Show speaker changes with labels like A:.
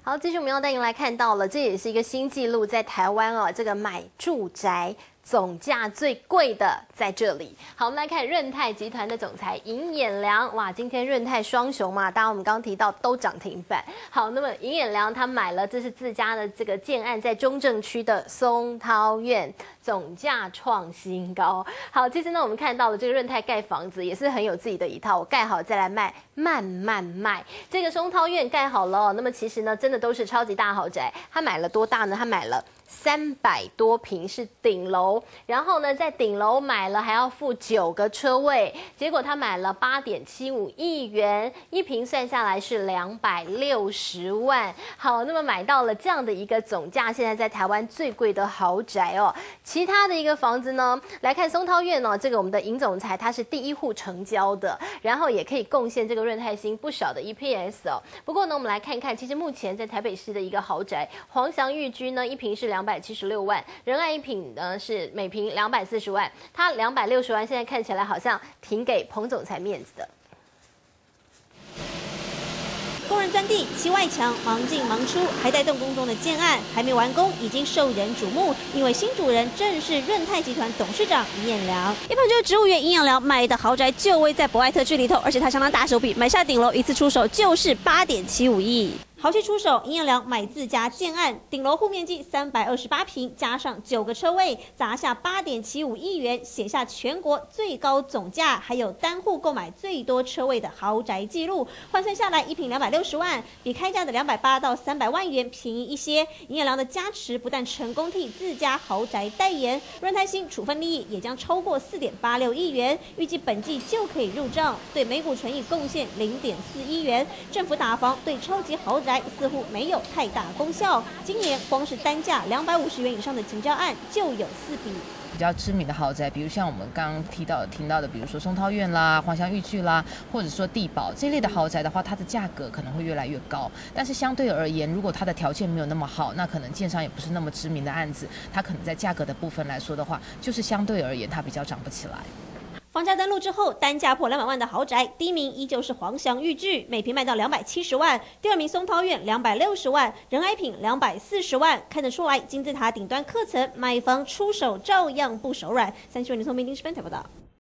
A: 好，继续我们要带您来看到了，这也是一个新纪录，在台湾哦，这个买住宅总价最贵的在这里。好，我们来看润泰集团的总裁尹衍梁，哇，今天润泰双雄嘛，当然我们刚刚提到都涨停板。好，那么尹衍梁他买了，这是自家的这个建案，在中正区的松涛苑，总价创新高。好，其实呢，我们看到了这个润泰盖房子也是很有自己的一套，我盖好再来卖，慢慢卖。这个松涛苑盖好了哦，那么其实呢，真的都是超级大豪宅。他买了多大呢？他买了300多坪是顶楼，然后呢，在顶楼买了还要付9个车位，结果他买了8.75亿元，一坪算下来是260万。好，那么买到了这样的一个总价，现在在台湾最贵的豪宅哦。其他的一个房子呢，来看松涛苑哦，这个我们的尹总裁他是第一户成交的，然后也可以贡献这个润泰新不少的 EPS 哦。不过呢，我们来看看，其实目前在台北市的一个豪宅黄翔寓居呢，一坪是276万，仁爱一坪呢是每坪240万，它260万，现在看起来好像挺给彭总裁面子的。
B: 工人钻地、砌外墙，忙进忙出，还在动工中的建案还没完工，已经受人瞩目，因为新主人正是润泰集团董事长尹衍梁。一旁就是植物园尹衍梁买的豪宅，就位在博爱特区里头，而且他相当大手笔，买下顶楼一次出手就是8.75亿。豪气出手，尹衍梁买自家建案，顶楼户面积328坪，加上9个车位，砸下8.75亿元，写下全国最高总价，还有单户购买最多车位的豪宅记录。换算下来，一坪260万，比开价的280到300万元便宜一些。尹衍梁的加持不但成功替自家豪宅代言，润泰新处分利益也将超过4.86亿元，预计本季就可以入账，对每股纯益贡献0.4亿元。政府打房对超级豪宅似乎没有太大功效，今年光是单价250元以上的成交案就有4笔。
C: 比较知名的豪宅，比如像我们刚刚听到的，比如说松涛苑啦、黄翔寓居啦，或者说地堡这类的豪宅的话，它的价格可能会越来越高。但是相对而言，如果它的条件没有那么好，那可能建商也不是那么知名的案子，它可能在价格的部分来说的话，就是相对而言它比较涨不起来。
B: 房价登录之后，单价破200万的豪宅，第一名依旧是黄翔寓居，每坪卖到270万；第二名松涛苑260万，仁爱品240万。看得出来，金字塔顶端客层买房出手照样不手软。3新闻林聪明、丁世芬台报道。